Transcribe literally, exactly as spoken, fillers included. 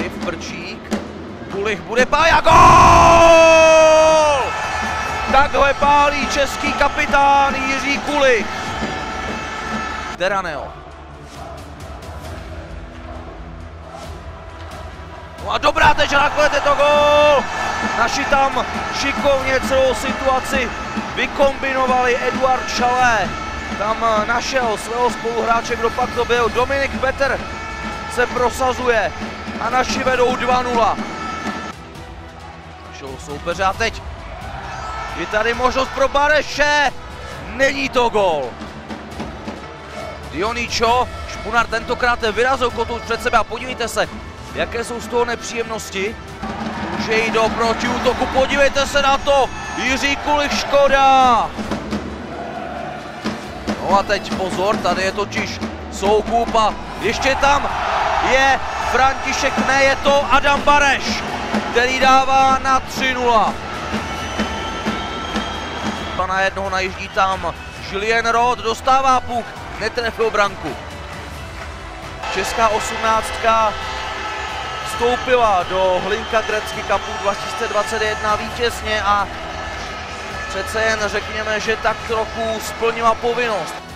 Filip Brčík, Kulich bude pálit a gól! Takhle pálí český kapitán Jiří Kulich. Deraneo. No a dobrá teď, nakonec je to gól! Naši tam šikovně celou situaci vykombinovali. Eduard Šalé tam našel svého spoluhráče, kdo pak to byl. Dominik Petr se prosazuje a naši vedou dva nula. Našel soupeře a teď je tady možnost pro Bareše. Není to gól. Dioničo, Špunar tentokrát vyrazil kotouč před sebe a podívejte se, jaké jsou z toho nepříjemnosti. Může jít do protiútoku, podívejte se na to, Jiří Kulich, škoda. No a teď pozor, tady je totiž soukup a ještě tam je František, ne, je to Adam Bareš, který dává na tři nula. Na jednoho najíždí tam Julien Roth, dostává puk, netrefil branku. Česká osmnáctka vstoupila do Hlinka Gretzky Cupu dva tisíce dvacet jedna vítězně a přece jen řekněme, že tak trochu splnila povinnost.